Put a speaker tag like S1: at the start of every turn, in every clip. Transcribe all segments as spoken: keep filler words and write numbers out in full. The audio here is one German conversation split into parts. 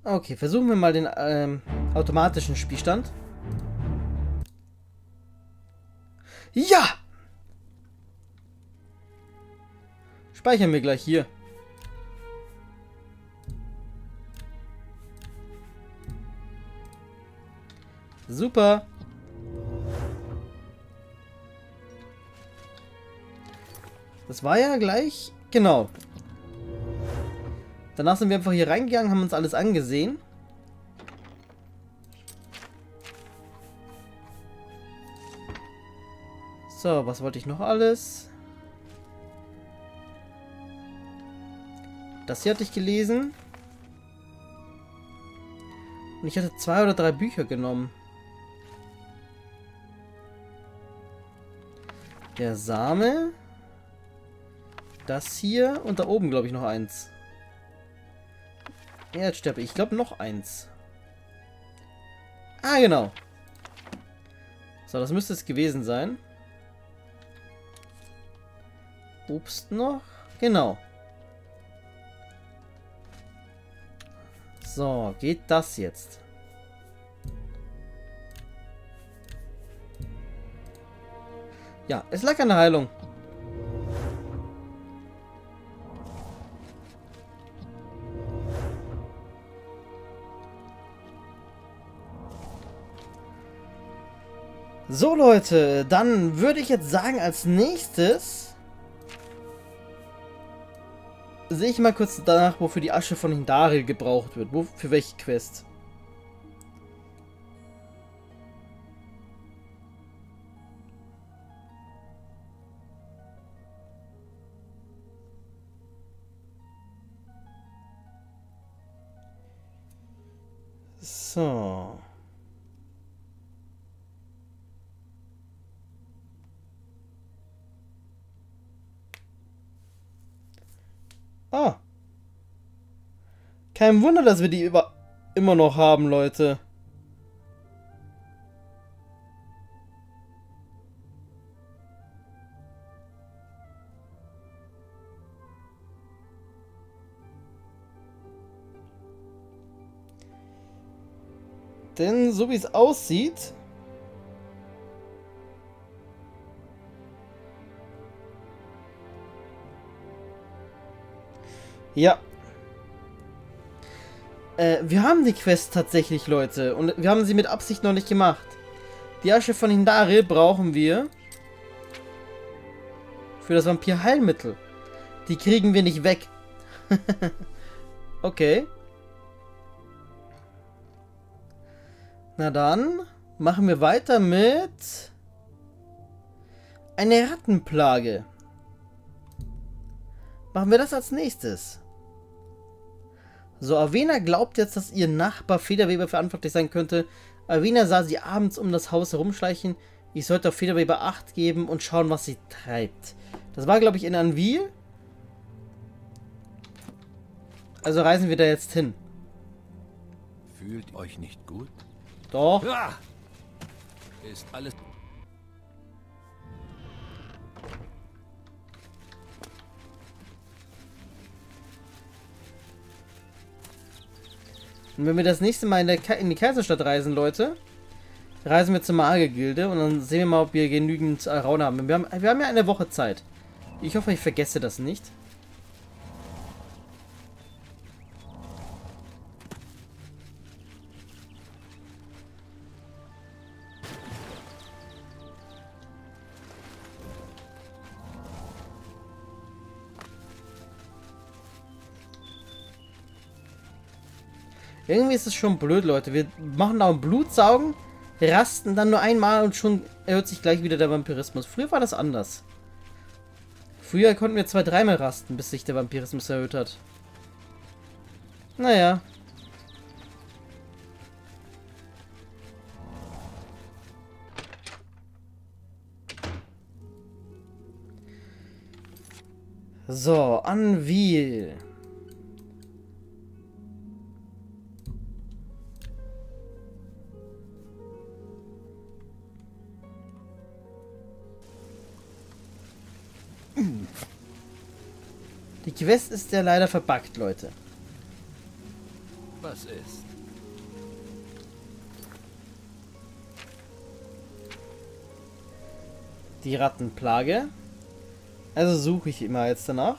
S1: Okay, versuchen wir mal den ähm, automatischen Spielstand. Ja! Speichern wir gleich hier. Super. Das war ja gleich... Genau. Danach sind wir einfach hier reingegangen, haben uns alles angesehen. So, was wollte ich noch alles? Das hier hatte ich gelesen. Und ich hatte zwei oder drei Bücher genommen. Der Same. Das hier. Und da oben, glaube ich, noch eins. Erdsterbe. Ich glaube, noch eins. Ah, genau. So, das müsste es gewesen sein. Obst noch. Genau. So, geht das jetzt? Ja, es lag an der Heilung. So, Leute, dann würde ich jetzt sagen, als nächstes sehe ich mal kurz danach, wofür die Asche von Hindaril gebraucht wird. Wo, für welche Quest? So. Ah. Kein Wunder, dass wir die über immer noch haben, Leute. Denn so wie es aussieht... Ja. Äh, wir haben die Quest tatsächlich, Leute. Und wir haben sie mit Absicht noch nicht gemacht. Die Asche von Hindaril brauchen wir für das Vampir-Heilmittel. Die kriegen wir nicht weg. Okay. Na dann machen wir weiter mit eine Rattenplage. Machen wir das als nächstes. So, Avena glaubt jetzt, dass ihr Nachbar Federweber verantwortlich sein könnte. Avena sah sie abends um das Haus herumschleichen. Ich sollte auf Federweber Acht geben und schauen, was sie treibt. Das war, glaube ich, in Anvil. Also reisen wir da jetzt hin.
S2: Fühlt euch nicht gut?
S1: Doch.
S2: Ah! Ist alles...
S1: Und wenn wir das nächste Mal in, der Ka in die Kaiserstadt reisen, Leute, reisen wir zur Magiergilde und dann sehen wir mal, ob wir genügend Raun haben. Wir haben. Wir haben ja eine Woche Zeit. Ich hoffe, ich vergesse das nicht. Irgendwie ist es schon blöd, Leute. Wir machen da ein Blutsaugen, rasten dann nur einmal und schon erhöht sich gleich wieder der Vampirismus. Früher war das anders. Früher konnten wir zwei, dreimal rasten, bis sich der Vampirismus erhöht hat. Naja. So, Anvil. Die Quest ist ja leider verbuggt, Leute.
S2: Was ist?
S1: Die Rattenplage. Also suche ich immer jetzt danach.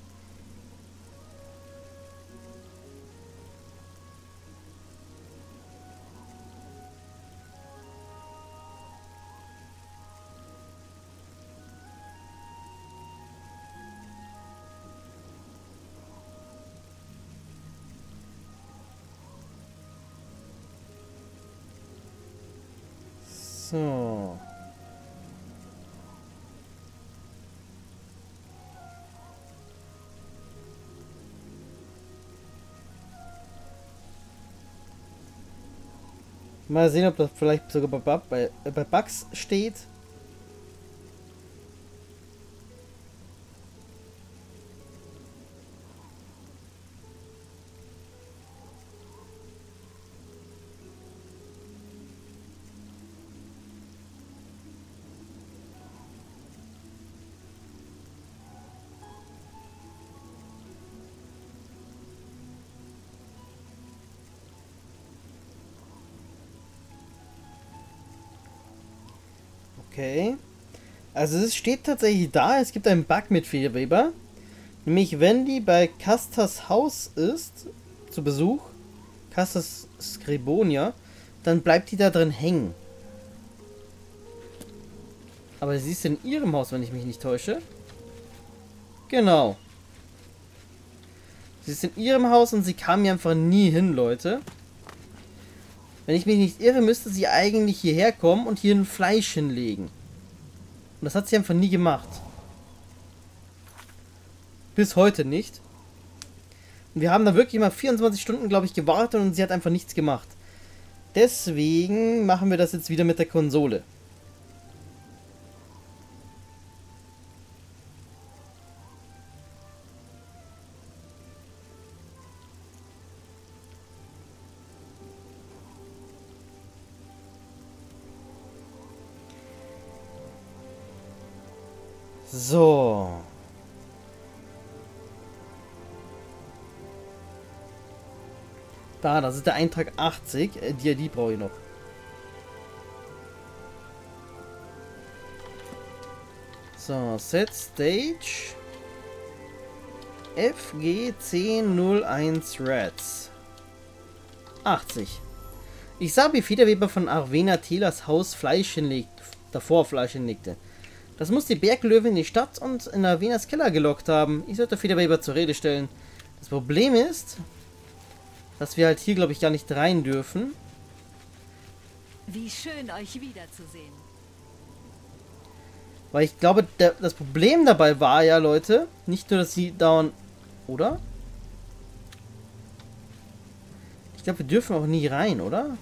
S1: So. Mal sehen, ob das vielleicht sogar bei, bei, bei Bugs steht. Okay. Also es steht tatsächlich da, es gibt einen Bug mit Federweber. Nämlich wenn die bei Castas Haus ist, zu Besuch, Castas Scribonia, dann bleibt die da drin hängen. Aber sie ist in ihrem Haus, wenn ich mich nicht täusche. Genau. Sie ist in ihrem Haus und sie kam hier einfach nie hin, Leute. Wenn ich mich nicht irre, müsste sie eigentlich hierher kommen und hier ein Fleisch hinlegen. Und das hat sie einfach nie gemacht. Bis heute nicht. Und wir haben da wirklich mal vierundzwanzig Stunden, glaube ich, gewartet und sie hat einfach nichts gemacht. Deswegen machen wir das jetzt wieder mit der Konsole. So. Da, das ist der Eintrag achtzig. Äh, die, die brauche ich noch. So, Set Stage. F G zehn null eins Reds. achtzig. Ich sah, wie Federweber von Arvena Telas Haus Fleisch hinlegt, davor Fleisch hinlegte. Das muss die Berglöwen in die Stadt und in Arvenas Keller gelockt haben. Ich sollte Federweber zur Rede stellen. Das Problem ist, dass wir halt hier, glaube ich, gar nicht rein dürfen.
S3: Wie schön, euch wiederzusehen.
S1: Weil ich glaube, der, das Problem dabei war ja, Leute, nicht nur, dass sie dauernd... Oder? Ich glaube, wir dürfen auch nie rein, oder?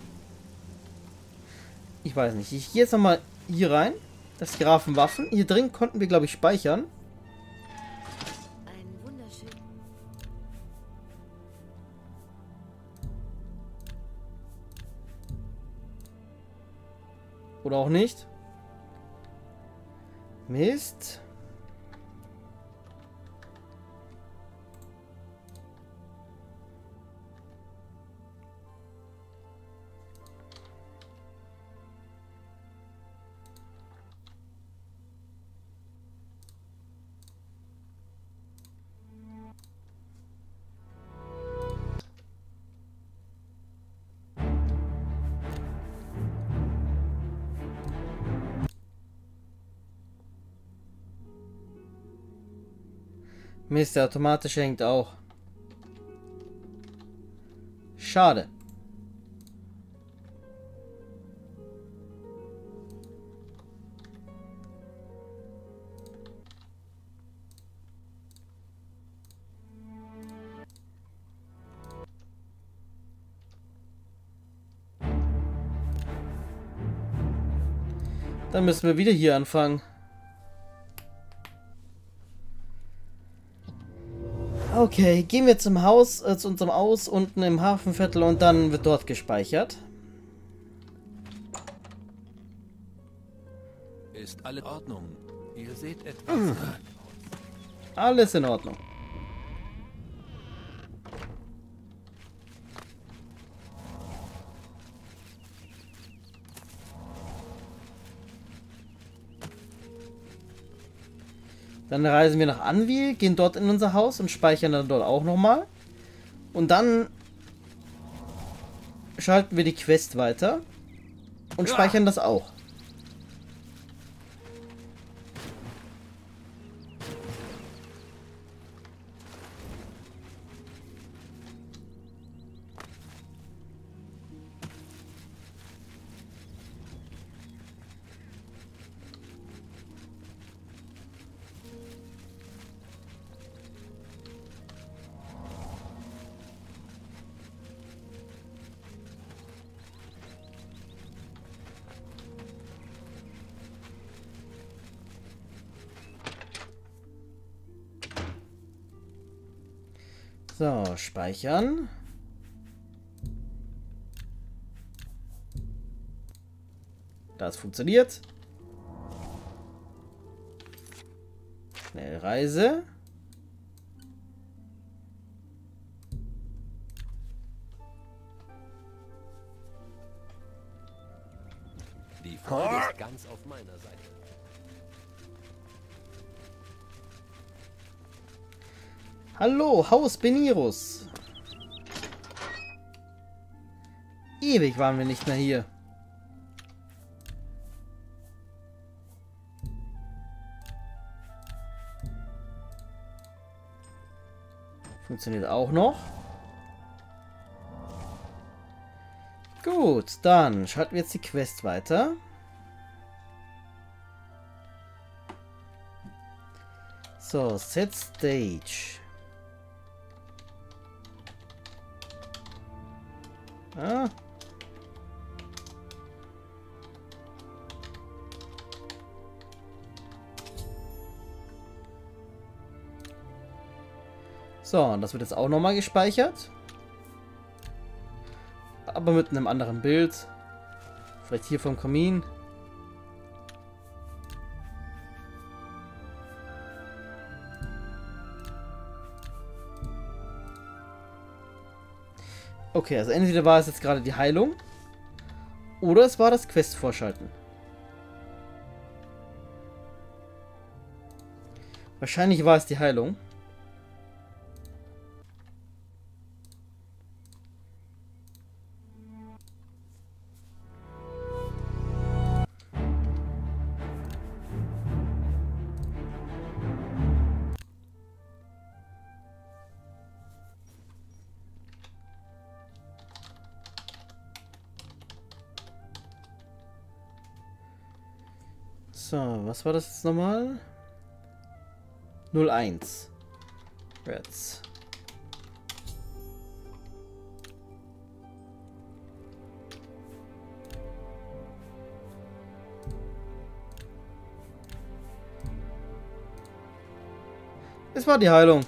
S1: Ich weiß nicht. Ich gehe jetzt nochmal hier rein. Das Grafenwaffen. Hier drin konnten wir, glaube ich, speichern.
S3: Ein wunderschön.
S1: Oder auch nicht. Mist. Mist, der automatische hängt auch. Schade. Dann müssen wir wieder hier anfangen. Okay, gehen wir zum Haus, äh, zu unserem Haus unten im Hafenviertel und dann wird dort gespeichert.
S2: Ist alles in Ordnung? Ihr seht etwas. Mhm.
S1: Alles in Ordnung. Dann reisen wir nach Anvil, gehen dort in unser Haus und speichern dann dort auch nochmal. Und dann schalten wir die Quest weiter und speichern das auch. So, speichern. Das funktioniert. Schnellreise.
S2: Die Freude ist ganz auf meiner Seite.
S1: Hallo, Haus Benirus. Ewig waren wir nicht mehr hier. Funktioniert auch noch. Gut, dann schalten wir jetzt die Quest weiter. So, Set Stage. Ah. So, und das wird jetzt auch nochmal gespeichert. Aber mit einem anderen Bild. Vielleicht hier vom Kamin. Okay, also entweder war es jetzt gerade die Heilung oder es war das Quest-Vorschalten. Wahrscheinlich war es die Heilung. So, was war das jetzt nochmal? null eins. Reds. Es war die Heilung.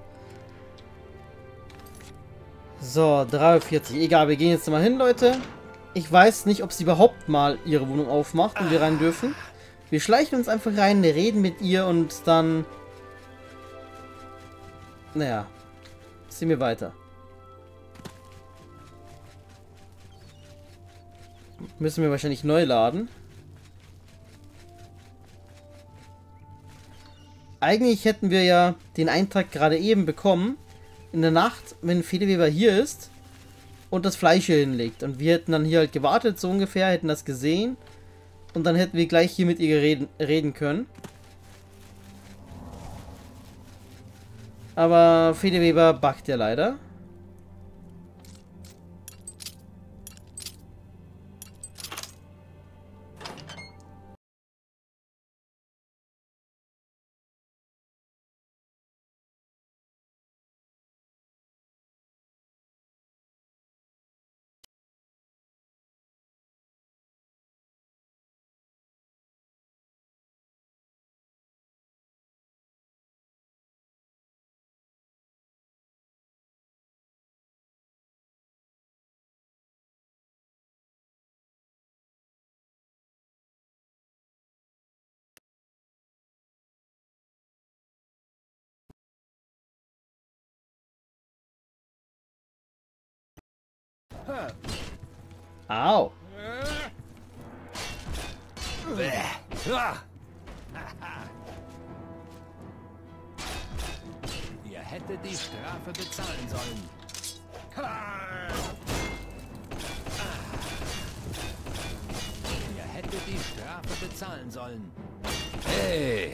S1: So, dreiundvierzig. Egal, wir gehen jetzt mal hin, Leute. Ich weiß nicht, ob sie überhaupt mal ihre Wohnung aufmacht und wir rein dürfen. Wir schleichen uns einfach rein, reden mit ihr und dann... Naja, ziehen wir weiter. Müssen wir wahrscheinlich neu laden. Eigentlich hätten wir ja den Eintrag gerade eben bekommen. In der Nacht, wenn Fedeweber hier ist und das Fleisch hier hinlegt. Und wir hätten dann hier halt gewartet, so ungefähr, hätten das gesehen. Und dann hätten wir gleich hier mit ihr reden, reden können. Aber Fedeweber buggt ja leider. Au.
S2: hättet die Strafe bezahlen sollen. Ihr hättet die Strafe bezahlen sollen. Hey!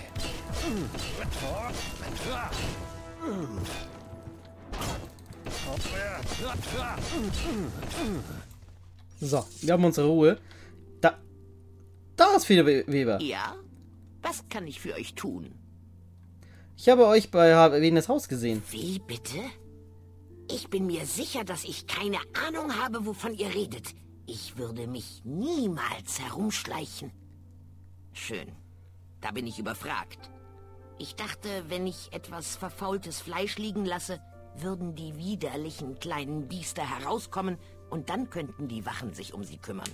S1: So, wir haben unsere Ruhe. Da, da ist Federweber.
S4: Ja? Was kann ich für euch tun?
S1: Ich habe euch bei Avenas Haus gesehen.
S4: Wie bitte? Ich bin mir sicher, dass ich keine Ahnung habe, wovon ihr redet. Ich würde mich niemals herumschleichen. Schön. Da bin ich überfragt. Ich dachte, wenn ich etwas verfaultes Fleisch liegen lasse, würden die widerlichen kleinen Biester herauskommen und dann könnten die Wachen sich um sie kümmern.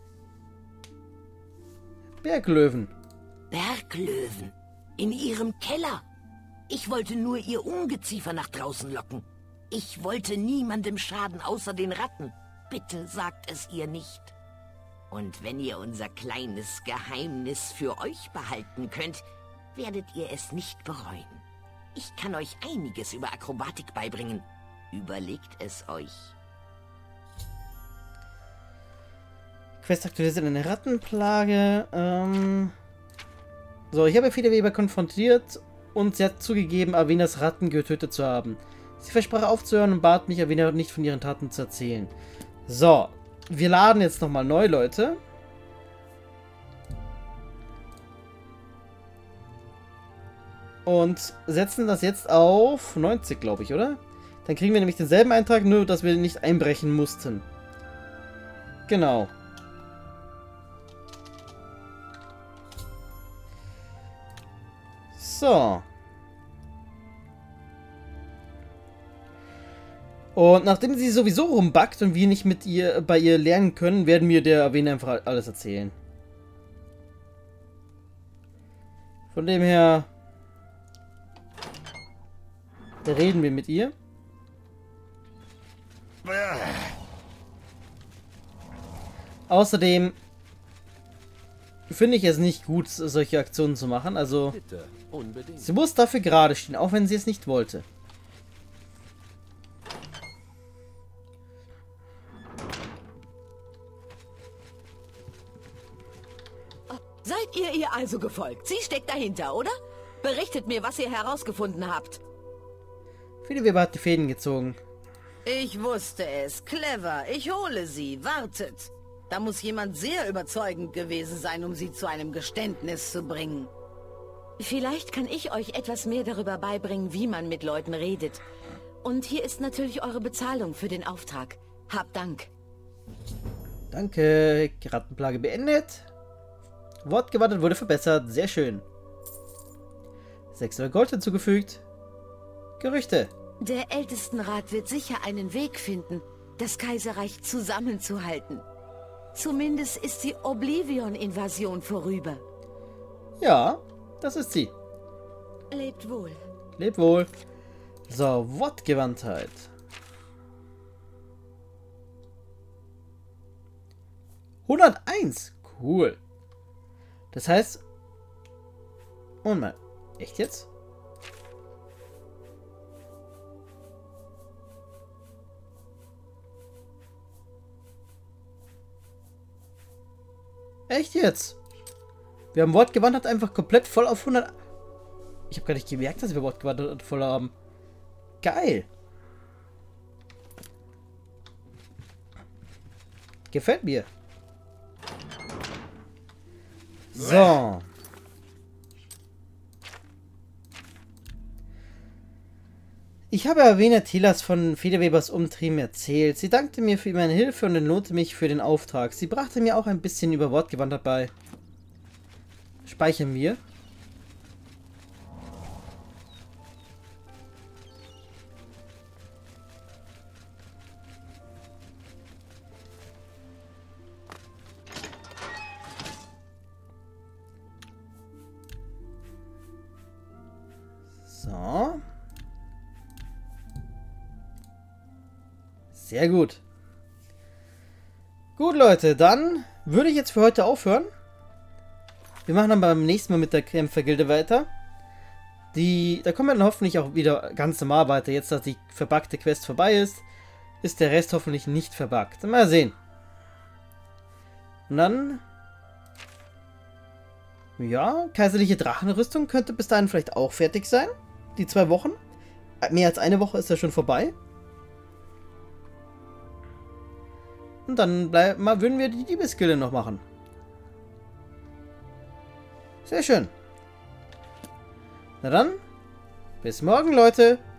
S1: Berglöwen.
S4: Berglöwen? In ihrem Keller? Ich wollte nur ihr Ungeziefer nach draußen locken. Ich wollte niemandem schaden, außer den Ratten. Bitte sagt es ihr nicht. Und wenn ihr unser kleines Geheimnis für euch behalten könnt, werdet ihr es nicht bereuen. Ich kann euch einiges über Akrobatik beibringen. Überlegt es euch.
S1: Quest aktualisiert eine Rattenplage. Ähm so, ich habe Federweber konfrontiert und sie hat zugegeben, Avenas Ratten getötet zu haben. Sie versprach aufzuhören und bat mich, Avena nicht von ihren Taten zu erzählen. So, wir laden jetzt nochmal neu, Leute. Und setzen das jetzt auf neunzig, glaube ich, oder? Dann kriegen wir nämlich denselben Eintrag, nur dass wir nicht einbrechen mussten. Genau. So. Und nachdem sie sowieso rumbackt und wir nicht mit ihr bei ihr lernen können, werden wir der Avena einfach alles erzählen. Von dem her reden wir mit ihr. Außerdem finde ich es nicht gut, solche Aktionen zu machen. Also
S2: Bitte, unbedingt.
S1: sie muss dafür gerade stehen, auch wenn sie es nicht wollte.
S5: Seid ihr ihr also gefolgt? Sie steckt dahinter, oder? Berichtet mir, was ihr herausgefunden habt.
S1: Federweber hat die Fäden gezogen.
S5: Ich wusste es. Clever. Ich hole sie. Wartet. Da muss jemand sehr überzeugend gewesen sein, um sie zu einem Geständnis zu bringen.
S3: Vielleicht kann ich euch etwas mehr darüber beibringen, wie man mit Leuten redet. Und hier ist natürlich eure Bezahlung für den Auftrag. Habt Dank.
S1: Danke. Rattenplage beendet. Wortgewandelt wurde verbessert. Sehr schön. sechshundert Gold hinzugefügt. Gerüchte.
S3: Der Ältestenrat wird sicher einen Weg finden, das Kaiserreich zusammenzuhalten. Zumindest ist die Oblivion-Invasion vorüber.
S1: Ja, das ist sie.
S3: Lebt wohl.
S1: Lebt wohl. So, Wortgewandtheit. hunderteins. Cool. Das heißt... Und mal. Echt jetzt? Echt jetzt? Wir haben Wortgewandert einfach komplett voll auf hundert... Ich habe gar nicht gemerkt, dass wir Wortgewandert voll haben. Geil. Gefällt mir. So. Ich habe Avena Telas von Federwebers Umtrieben erzählt. Sie dankte mir für meine Hilfe und entlohnte mich für den Auftrag. Sie brachte mir auch ein bisschen über Wortgewandert bei. Speichern wir. So. Sehr gut. Gut, Leute, dann würde ich jetzt für heute aufhören. Wir machen dann beim nächsten Mal mit der Kämpfergilde weiter. Die, da kommen wir dann hoffentlich auch wieder ganz normal weiter. Jetzt, dass die verbuggte Quest vorbei ist, ist der Rest hoffentlich nicht verbuggt. Mal sehen. Und dann... Ja, kaiserliche Drachenrüstung könnte bis dahin vielleicht auch fertig sein. Die zwei Wochen. Mehr als eine Woche ist ja schon vorbei. Und dann bleib, mal würden wir die Diebesgilde noch machen. Sehr schön. Na dann, bis morgen, Leute.